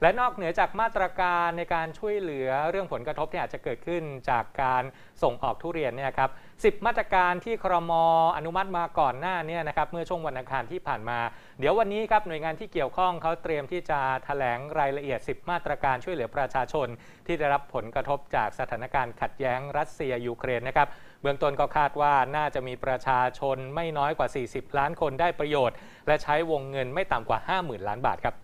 และนอกเหนือจากมาตรการในการช่วยเหลือเรื่องผลกระทบที่อาจจะเกิดขึ้นจากการส่งออกทุเรียนเนี่ยครับ10 มาตรการที่ครม.อนุมัติมาก่อนหน้านี้นะครับเมื่อช่วงวันอังคารที่ผ่านมาเดี๋ยววันนี้ครับหน่วยงานที่เกี่ยวข้องเขาเตรียมที่จะแถลงรายละเอียด10 มาตรการช่วยเหลือประชาชนที่ได้รับผลกระทบจากสถานการณ์ขัดแย้งรัสเซียยูเครนนะครับเบื้องต้นก็คาดว่าน่าจะมีประชาชนไม่น้อยกว่า40 ล้านคนได้ประโยชน์และใช้วงเงินไม่ต่ำกว่า 50,000 ล้านบาทครับ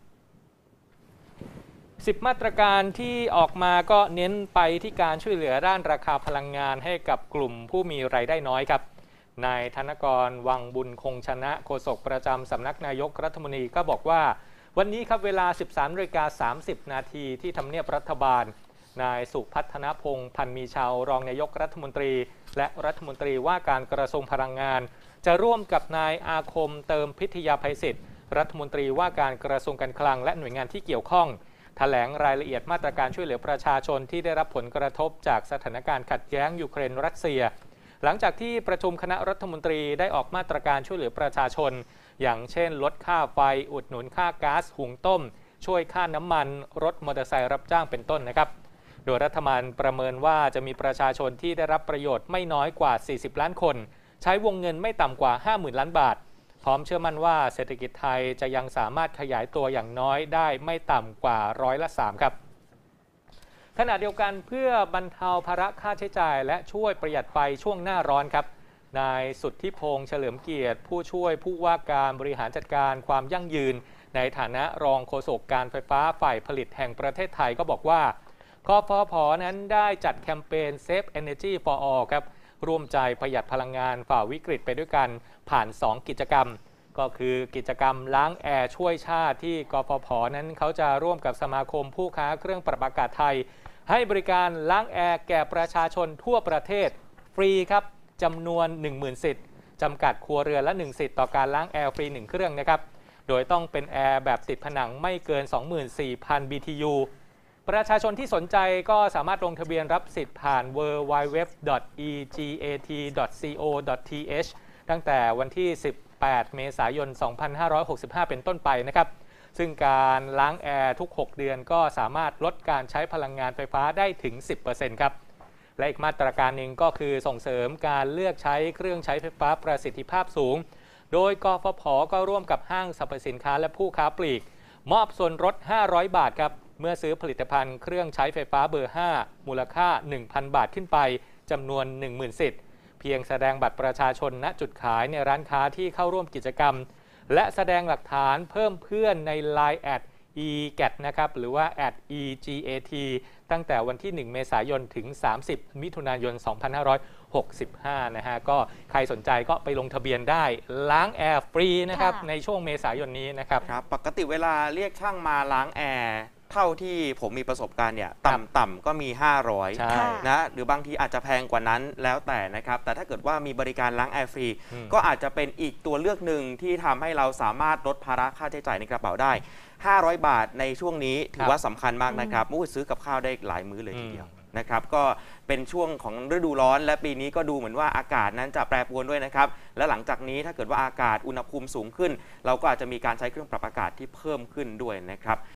10 มาตรการที่ออกมาก็เน้นไปที่การช่วยเหลือด้านราคาพลังงานให้กับกลุ่มผู้มีรายได้น้อยครับนายธนกรวังบุญคงชนะโฆษกประจำสำนักนายกรัฐมนตรีก็บอกว่าวันนี้ครับเวลา 13:30 นาทีที่ทำเนียบรัฐบาลนายสุพัฒนพงษ์พันมีชาวรองนายกรัฐมนตรีและรัฐมนตรีว่าการกระทรวงพลังงานจะร่วมกับนายอาคมเติมพิทยาภัยศิษย์รัฐมนตรีว่าการกระทรวงการคลังและหน่วยงานที่เกี่ยวข้องแถลงรายละเอียดมาตรการช่วยเหลือประชาชนที่ได้รับผลกระทบจากสถานการณ์ขัดแย้งยูเครนรัสเซียหลังจากที่ประชุมคณะรัฐมนตรีได้ออกมาตรการช่วยเหลือประชาชนอย่างเช่นลดค่าไฟอุดหนุนค่าก๊าซหุงต้มช่วยค่าน้ำมันรถมอเตอร์ไซค์รับจ้างเป็นต้นนะครับโดยรัฐบาลประเมินว่าจะมีประชาชนที่ได้รับประโยชน์ไม่น้อยกว่า40 ล้านคนใช้วงเงินไม่ต่ำกว่า 50,000 ล้านบาทพร้อมเชื่อมั่นว่าเศรษฐกิจไทยจะยังสามารถขยายตัวอย่างน้อยได้ไม่ต่ำกว่า3%ครับขณะเดียวกันเพื่อบรรเทาภาระค่าใช้จ่ายและช่วยประหยัดไฟช่วงหน้าร้อนครับนายสุทธิพงษ์เฉลิมเกียรติผู้ช่วยผู้ว่าการบริหารจัดการความยั่งยืนในฐานะรองโฆษกการไฟฟ้าฝ่ายผลิตแห่งประเทศไทยก็บอกว่ากฟผ.นั้นได้จัดแคมเปญ Save Energy for All ครับร่วมใจประหยัดพลังงานฝ่าวิกฤตไปด้วยกันผ่าน 2 กิจกรรมก็คือกิจกรรมล้างแอร์ช่วยชาติที่กฟผ.นั้นเขาจะร่วมกับสมาคมผู้ค้าเครื่องปรับอากาศไทยให้บริการล้างแอร์แก่ประชาชนทั่วประเทศฟรีครับจำนวน 10,000 สิทธิ์จำกัดครัวเรือนละ1 สิทธิ์ต่อการล้างแอร์ฟรี1 เครื่องนะครับโดยต้องเป็นแอร์แบบติดผนังไม่เกิน 24,000 BTU ประชาชนที่สนใจก็สามารถลงทะเบียนรับสิทธิ์ผ่าน www.egat.co.th ตั้งแต่วันที่ 18 เมษายน 2565 เป็นต้นไปนะครับซึ่งการล้างแอร์ทุก 6 เดือนก็สามารถลดการใช้พลังงานไฟฟ้าได้ถึง 10% ครับและอีกมาตรการหนึ่งก็คือส่งเสริมการเลือกใช้เครื่องใช้ไฟฟ้าประสิทธิภาพสูงโดยกฟผ.ก็ร่วมกับห้างสรรพสินค้าและผู้ค้าปลีกมอบส่วนลด500 บาทครับเมื่อซื้อผลิตภัณฑ์เครื่องใช้ไฟฟ้าเบอร์ 5 มูลค่า 1,000 บาทขึ้นไปจำนวน 10,000 สิทธิ์เพียงแสดงบัตรประชาชนณจุดขายในร้านค้าที่เข้าร่วมกิจกรรมและแสดงหลักฐานเพิ่มเพื่อนใน Line @egat นะครับหรือว่า @egat ตั้งแต่วันที่ 1 เมษายนถึง 30 มิถุนายน 2565 นะฮะก็ใครสนใจก็ไปลงทะเบียนได้ล้างแอร์ฟรีนะครับในช่วงเมษายนนี้นะครับปกติเวลาเรียกช่างมาล้างแอร์เท่าที่ผมมีประสบการณ์เนี่ยต่ำๆก็มี 500นะหรือบางทีอาจจะแพงกว่านั้นแล้วแต่นะครับแต่ถ้าเกิดว่ามีบริการล้างแอร์ฟรีก็อาจจะเป็นอีกตัวเลือกหนึ่งที่ทำให้เราสามารถลดภาระค่าใช้จ่ายในกระเป๋าได้500 บาทในช่วงนี้ถือว่าสำคัญมากนะครับซื้อกับข้าวได้หลายมื้อเลยทีเดียวนะครับก็เป็นช่วงของฤดูร้อนและปีนี้ก็ดูเหมือนว่าอากาศนั้นจะแปรปรวนด้วยนะครับและหลังจากนี้ถ้าเกิดว่าอากาศอุณหภูมิสูงขึ้นเราก็อาจจะมีการใช้เครื่องปรับอากาศที่เพิ่มขึ้นด้วยนะครับ